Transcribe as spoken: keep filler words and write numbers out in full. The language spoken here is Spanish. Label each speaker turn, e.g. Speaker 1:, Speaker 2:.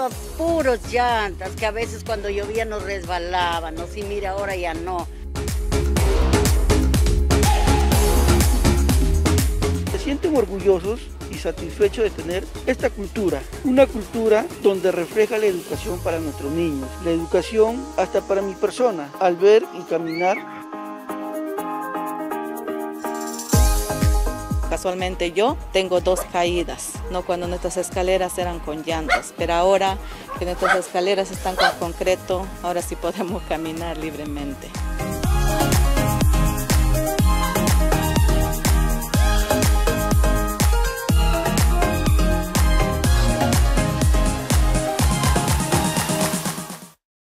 Speaker 1: todo puros llantas, que a veces cuando llovía nos resbalábamos, y mira, ahora ya no.
Speaker 2: Se sienten orgullosos y satisfechos de tener esta cultura, una cultura donde refleja la educación para nuestros niños, la educación hasta para mi persona, al ver y caminar.
Speaker 3: Casualmente yo tengo dos caídas, no cuando nuestras escaleras eran con llantas, pero ahora que nuestras escaleras están con concreto, ahora sí podemos caminar libremente.